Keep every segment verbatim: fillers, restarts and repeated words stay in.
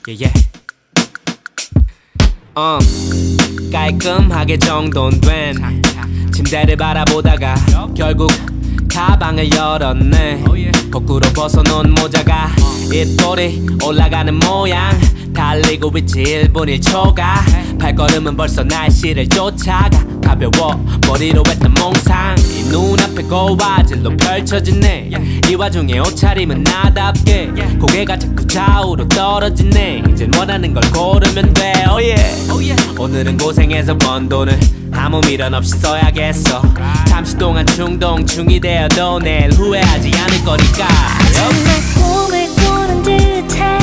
yeah, yeah. 어, 깔끔하게 정돈된 침대를 바라보다가 결국 가방을 열었네. 거꾸로 벗어놓은 모자가 입꼬리 올라가는 모양. 달리고 있지 일 분 일 초가 발걸음은 벌써 날씨를 쫓아가. 가벼워 머리로 했던 몽상 이 눈앞에 고화질로 펼쳐지네. 이 와중에 옷차림은 나답게 고개가 자꾸 좌우로 떨어지네. 이젠 원하는 걸 고르면 돼. oh yeah. oh yeah. 오늘은 고생해서 번 돈을 아무 미련 없이 써야겠어. 잠시 동안 충동 중이 되어도 내일 후회하지 않을 거니까. 정말 꿈을 꾸는 듯해.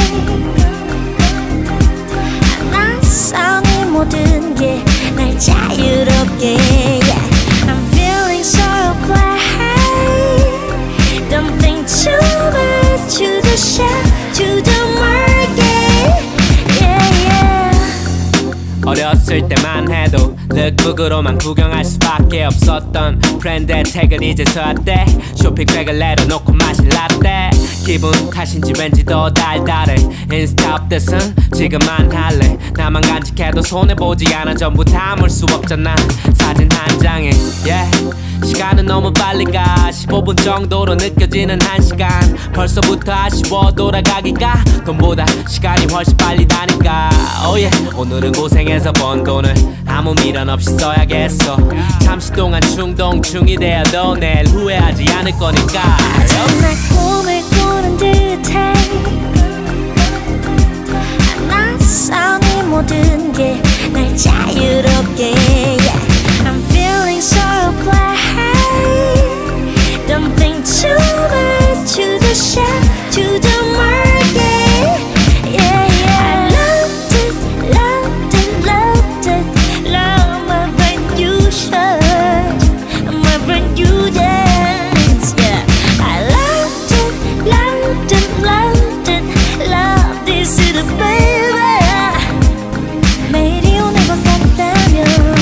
낯선 이 모든 게 날 자유롭게 yeah. I'm feeling so fly. Don't think too much. To the shop, to the market yeah, yeah. 어렸을 때만 해도 룩북으로만 구경할 수밖에 없었던 브랜드의 택을 이제서야 떼. 쇼핑백을 내려놓고 마실 라떼. 기분 탓인지 왠지 더 달달해. 인스타 업데이트는 지금만 할래. 나만 간직해도 손해보지 않아. 전부 담을 수 없잖아 사진 한 장에 yeah. 시간은 너무 빨리 가. 십오 분 정도로 느껴지는 한 시간. 벌써부터 아쉬워 돌아가기가. 돈보다 시간이 훨씬 빨리 다니까. oh yeah. 오늘은 고생해서 번 돈을 아무 미련 없이 써야겠어. 잠시 동안 충동 중이 되어도 내일 후회하지 않을 거니까. 정말 꿈을 꾸는 듯해. 낯선 이 모든 게 날 자유롭게 yeah. I'm feeling so fly. Don't think too much. To the shop, to the market yeah, yeah. I loved it, loved it, loved it. Love my brand new shirt, my brand new dance yeah. I loved it, loved it, loved it. Love this little baby. 매일이 오늘 것 같다면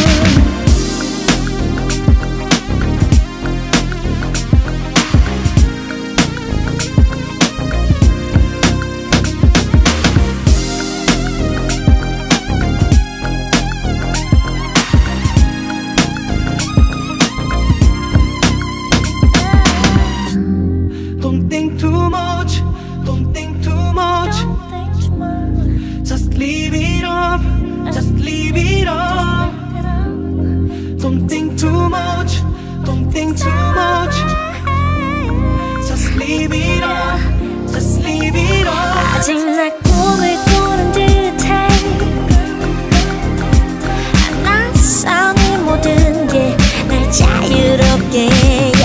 Don't think too much, don't think too much. Don't think too much. Just leave it up, just leave it up. Don't think too much, don't think too much. Just leave it up, just leave it up. 아직 날 꿈을 꾸는 듯해. 낯선 이 모든 게 날 자유롭게